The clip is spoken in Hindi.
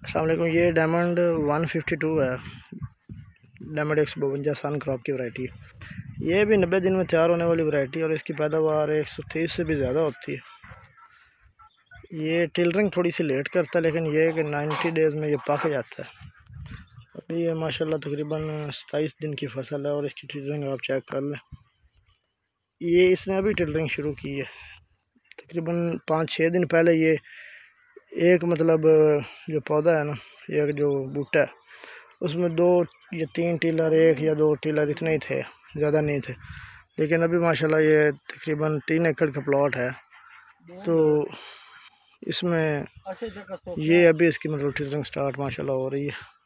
अस्सलाम वालेकुम। ये डायमंड 152 है, डायमंड 152 सन क्रॉप की वैरायटी है। ये भी 90 दिन में तैयार होने वाली वैरायटी और इसकी पैदावार 130 से भी ज़्यादा होती है। ये टिलरिंग थोड़ी सी लेट करता है, लेकिन ये कि 90 डेज़ में ये पक जाता है। अभी ये माशाल्लाह तकरीबन 27 दिन की फसल है और इसकी टिलरिंग आप चेक कर लें। ये इसने अभी टिलरिंग शुरू की है, तकरीबन 5-6 दिन पहले। ये एक मतलब जो पौधा है ना, एक जो बूटा है, उसमें 2 या 3 टिलर, 1 या 2 टिलर इतने ही थे, ज़्यादा नहीं थे। लेकिन अभी माशाल्लाह ये तकरीबन 3 एकड़ का प्लॉट है, तो इसमें ये अभी इसकी मतलब टिलरिंग स्टार्ट माशाल्लाह हो रही है।